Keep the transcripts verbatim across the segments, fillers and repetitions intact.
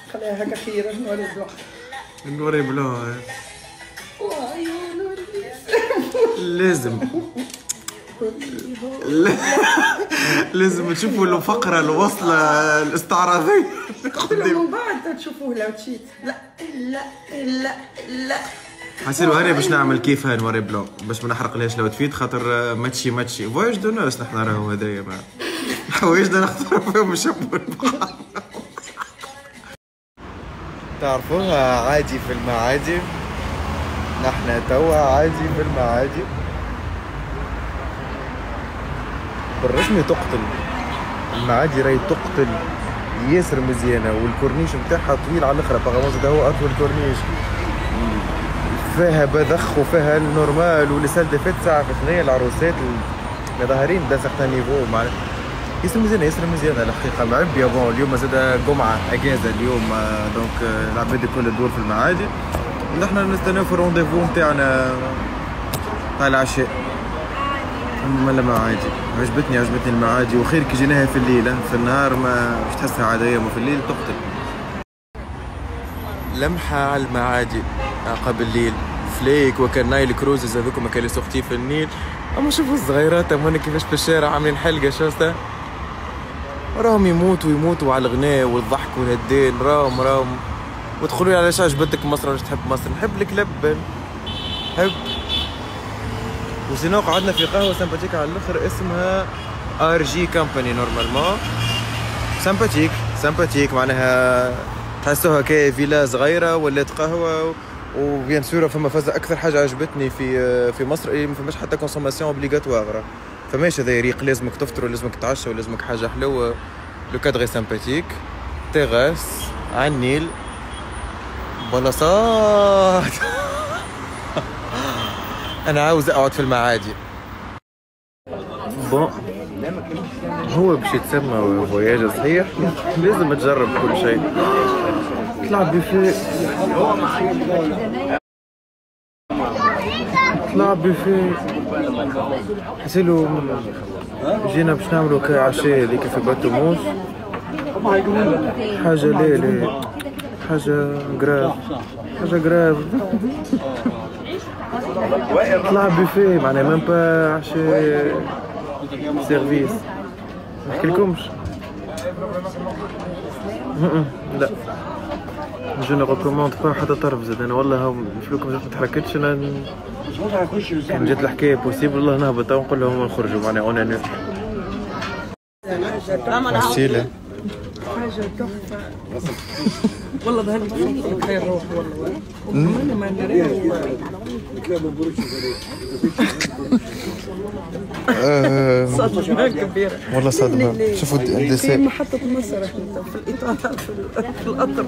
خليها هكا خير نوري بلو. نوري بلو لازم لازم تشوفوا له فقرة الوصلة الاستعراضية من بعد تشوفوه لو تشيت. لا لا لا لا حسيلو هاني باش نعمل كيفها نوري بلو باش ما نحرقلهاش لو تفيت خاطر ماتشي ماتشي فوايج دو ناس نحنا راهو هذايا ما حوايجنا نختاروا فيهم نشبوا البحر. تعرفوها عادي في المعادي، نحنا توا عادي في المعادي بالرسمي تقتل المعادي راهي تقتل ياسر مزيانه والكورنيش نتاعها طويل على الاخر باغامون زاد هو اطول كورنيش فيها بذخ وفيها النورمال ولسال دي فيت ساعه في ثنيه العروسات ظاهرين دا سيغتان نيفو معناها ياسر مزيانه ياسر مزيانه الحقيقه معبيه. بون اليوم زاد جمعه اجازه اليوم دونك العباد الكل تدور في المعادي نحن نستناو في الرونديفو نتاعنا تاع العشاء. اما المعادي عجبتني عجبتني المعادي وخير كي جيناها في الليل في النهار ما مش تحسها عاديه وفي الليل تقتل. لمحه على المعادي قبل الليل فليك وكان نايل كروزز هذوك ما كانوا سوقتي في النيل. اما شوفوا الصغيرات هما كيفاش في الشارع عاملين حلقه شوسته راهم يموتوا يموتوا على الغناء والضحك والهدين راهم راهم وتقولوا لي علاش عجبتك مصر ولا تحب مصر؟ نحب الكلب نحب. وسينو قعدنا في قهوه سمباتيك على الاخر اسمها ار جي كامباني نورمالمون سمباتيك سمباتيك معناها تحسوها كي فيلا صغيره ولات قهوه. وبيان سور فما فازة اكثر حاجه عجبتني في في مصر ما فماش حتى كونسوماسيون اوبليغاتوار فماش هذا يريق لازمك تفطر ولازمك تعشى ولازمك حاجه حلوه. لو كادغي سمباتيك تيغاس على النيل بلاصات. انا عاوز اقعد في المعادي. بون هو باش يتسمى فواياج صحيح لازم تجرب كل شيء. طلع بوفيه طلع بوفيه حسيلو جينا باش نعملو كعشاء اللي كيف باتو موس حاجة لا لا حاجة جراف حاجة جراف. طلع بوفيه معناها ميم با عشاء سيرفيس نحكيلكمش لا جو نو ريكوموند با حتى طرف زاد انا والله نشوفكم ما تحركتش انا كان جات الحكايه بوسيبل والله نهبط ونقول لهم نخرجوا معناها اون انو وسيله حاجه تحفه والله ذهبت خير روح والله انا ما نريد صدمه كبيره والله صدمه. شوفوا في محطه المسرح في الاطار في القطر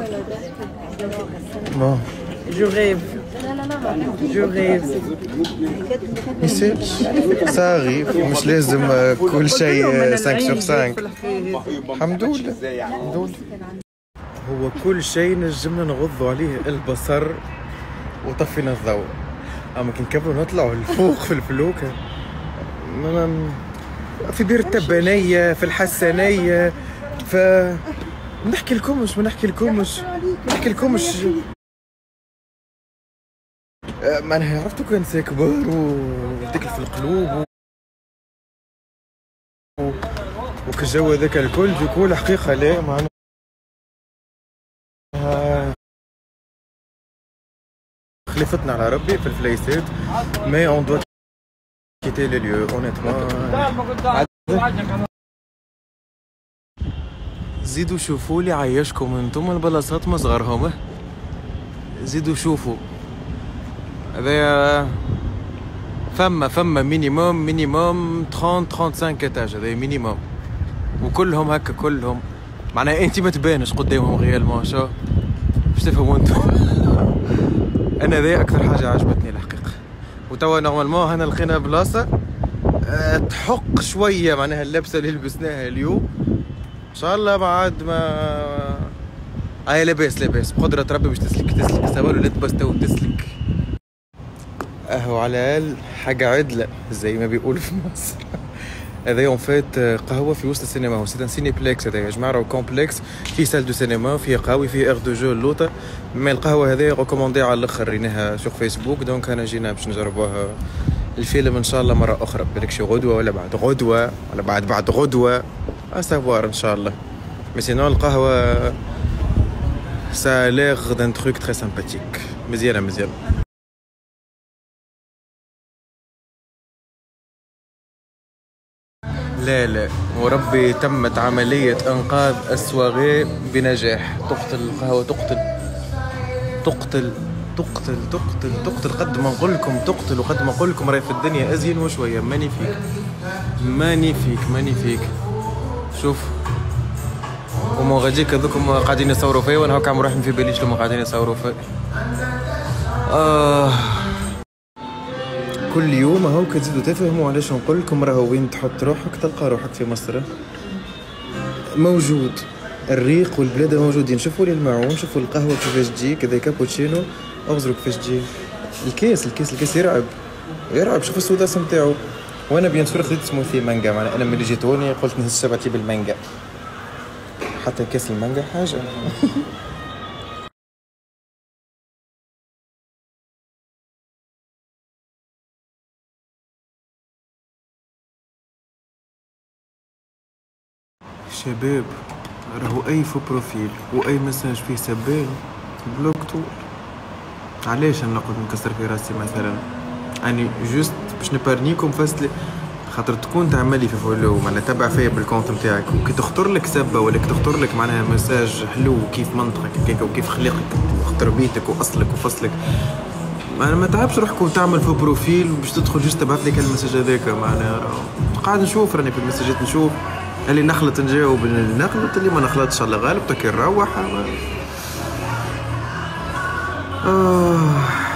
جو غيف جو غيف يسالش صاغي مش لازم كل شيء خمسة sur خمسة. الحمد لله الحمد لله. هو كل شيء نجمنا نغضوا عليه البصر وطفينا الضوء اما كي نكبروا نطلعوا لفوق في الفلوكه في بير التبانيه في الحسنيه ف نحكي لكمش ما نحكي لكمش ما نحكي لكمش معناها عرفتوا كان سي كبار وديك في القلوب وكالجو هذاك الكل دوكو الحقيقه لا معناها خلفتنا على ربي في الفليسات مي اون دو كيتي لي ليو اونيتمون. زيدوا شوفوا لي عيشكم انتم البلاصات ما صغرهم زيدوا شوفوا هذايا فما فما مينيموم مينيموم ثلاثين خمسة وثلاثين ايتاج هذايا مينيموم وكلهم هكا كلهم معناها انت ما تبانش قدامهم غيالمون شو باش تفهموا انتم. انا هذايا اكثر حاجه عجبتني الحقيقه. وتوا نورمالمون هنا لقينا بلاصه أه تحق شويه معناها اللبسه اللي لبسناها اليوم ان شاء الله ما عاد ما هاي لاباس لاباس بقدره ربي باش تسلك تسلك السوال ولا تبس تو تسلك اهو على الاقل حاجه عدله زي ما بيقولوا في مصر. هذا اون فيت قهوه في وسط السينما، هو سي ان سينيبلكس هذا يا جماعه، راهو كومبلكس فيه سال دو سينما، فيه قهوه، فيه اير دو جو اللوطه. مي القهوه هذه ريكوموندي على الاخر، ريناها سوغ فيسبوك، دونك انا جينا باش نجربوها الفيلم ان شاء الله مره اخرى، بالك شي غدوه ولا بعد غدوه ولا بعد بعد غدوه اسافوار ان شاء الله. مي سينون القهوه سا ليغ دان تروك تري سامباتيك، مزيانه مزيانه. لا لا وربي تمت عملية إنقاذ السواغي بنجاح. تقتل القهوة، تقتل تقتل تقتل تقتل تقتل قد ما نقول لكم تقتل، وقد ما نقول لكم راهي في الدنيا أزين وشوية. ماني فيك ماني فيك ماني فيك. شوف هما غاديك هذوكم قاعدين يصوروا فيا، وانا هاكا عم روح في باليش لما قاعدين يصوروا فيا. آه كل يوم هاو كتزيدوا تفهموا علاش نقول لكم راهو وين تحط روحك تلقى روحك في مصر موجود. الريق والبلاد موجودين. شوفوا لي الماعون، شوفوا القهوه كيفاش تجي كذا كابوتشينو، اغزروا كيفاش تجي. الكيس الكيس الكيس يرعب يرعب. شوفوا السوداس نتاعو. وانا بيان سور خديت سموثي مانجا، معناها انا ملي جيت هوني قلت نهز شبعتي بالمانجا، حتى كاس المانجا حاجه. شباب راهو اي فو بروفيل واي مساج فيه سبال بلوك طول. علاش انا نقعد نكسر في راسي مثلا؟ اني جوست باش نبارنيكم فاصلي خاطر تكون تعملي في فولو، معناها تبع فيا بالكونت نتاعك، وكي تخطر لك سبه ولا كي تخطر لك معناها مساج حلو كيف منطقك هكاك وكيف خلقك وتربيتك واصلك وفصلك، معناها ما تعبش روحك وتعمل في بروفيل باش تدخل جوست تبعث لك المساج هذاك. معناها قاعد نشوف راني في المساجات نشوف اللي نخلط نجاوب، اللي نخلط اللي ما نخلطش الله غالب تاكي نروح. آه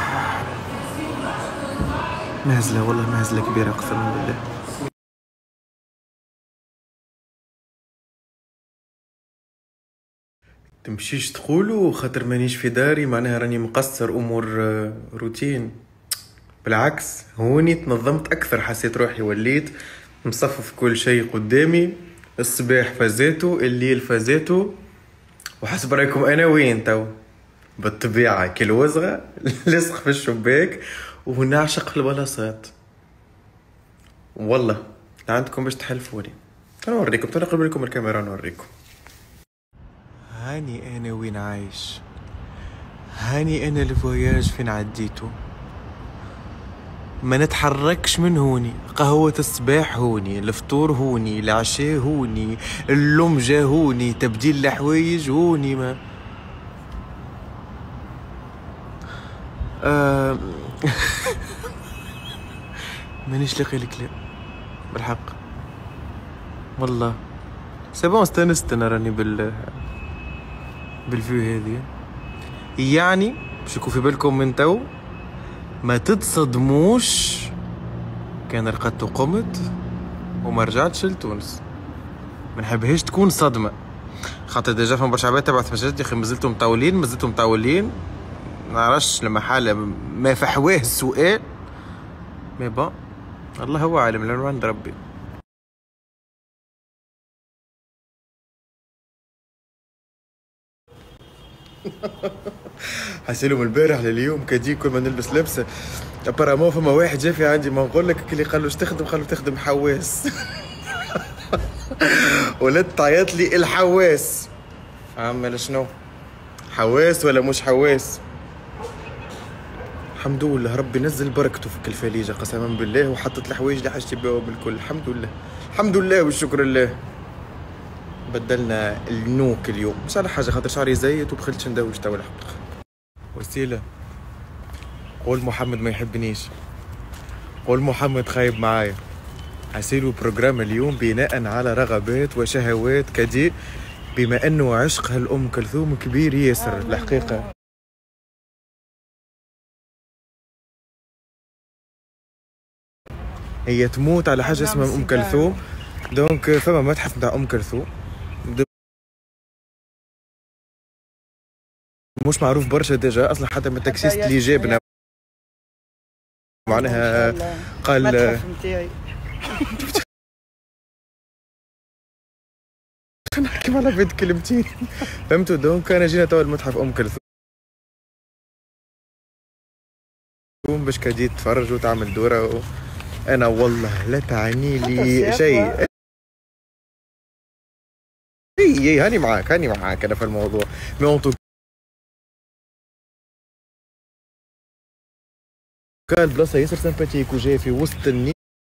مهزلة والله مهزلة كبيرة قسما بالله. تمشيش تقولوا خاطر مانيش في داري معناها راني مقصر امور روتين، بالعكس هوني تنظمت اكثر، حسيت روحي وليت مصفف كل شيء قدامي. الصباح فازاتو، الليل فازاتو، وحسب رايكم انا وين تو؟ بالطبيعة كالوزغة لصق في الشباك ونعشق في البلاصات. والله لا عندكم باش تحلفوني. انا اوريكم، تنقلب لكم الكاميرا نوريكم. هاني انا وين عايش، هاني انا الفواياج فين عديتو، ما نتحركش من هوني. قهوة الصباح هوني، الفطور هوني، العشاء هوني، اللمجة هوني، تبديل الحوايج هوني. ما آه... مانيش لاقي الكلام بالحق والله. سبون استانست انا راني بال بالفيو هذه. يعني باش يكون في بالكم من تو ما تتصدموش كان رقدت وقمت وما رجعتش لتونس. ما نحبهاش تكون صدمه، خاطر ديجا فما برشا عباد تبعث مسجات يا اخي مازلتوا مطولين مازلتوا مطولين. نعرفش لما حاله ما فحواه السؤال، مي با الله هو عالم لانه عند ربي. حسيلهم البارح لليوم كدي كل ما نلبس لبسه ابارامون فما واحد جا في عندي ما نقول لك اللي قال له اش تخدم، قال له تخدم حواس. ولد تعيط لي الحواس، عمل شنو حواس ولا مش حواس؟ الحمد لله ربي نزل بركته في الفليجه قسما بالله، وحطت الحوايج اللي حاجتي بها بالكل. الحمد لله الحمد لله والشكر لله. بدلنا النوك اليوم مش على حاجه، خاطر شعري زايد وبخلتش ندوش تو الحق. وسيله قول محمد ما يحبنيش، قول محمد خايب معايا. عسيلو بروجرام اليوم بناء على رغبات وشهوات كدي، بما انه عشق هالام كلثوم كبير ياسر الحقيقه. هي تموت على حاجه اسمها ام كلثوم، دونك فما متحف نتاع ام كلثوم مش معروف برشا ديجا اصلا، حتى من التاكسيست اللي جابنا معناها قال نحكي على بيت كلمتين. فهمتوا؟ دونك انا جينا توا المتحف ام كلثوم باش كجيت تتفرج وتعمل دوره و... انا والله لا تعني لي شيء. اي هاني معاك هاني معاك انا في الموضوع. مي كان بلاصه ياسر سمباتيك وجاي في وسط النيل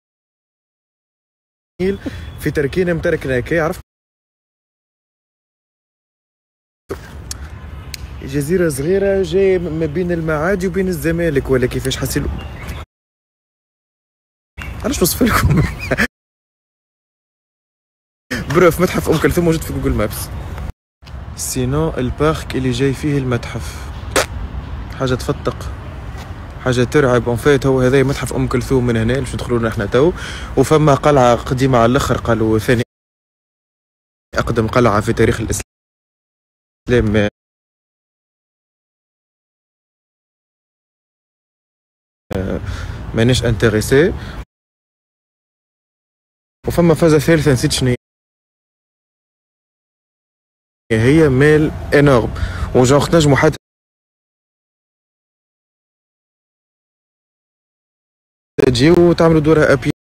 في تركينه متركنه هكا. عرفت جزيره صغيره جاي ما بين المعادي وبين الزمالك ولا كيفاش حسيت. علاش نوصف لكم؟ بروف متحف ام كلثوم موجود في جوجل مابس. سينو البارك اللي جاي فيه المتحف حاجه تفتق، حاجه ترعب. اون فيت هو هذا متحف ام كلثوم من هنا باش ندخلوا احنا تو. وفما قلعه قديمه على الاخر، قالوا ثاني اقدم قلعه في تاريخ الاسلام. مانيش انتريسي. وفما فازه ثالثه نسيت شنو هي، ميل انورم وجوغ تنجموا حتى تجيو وتعملوا دوره ابي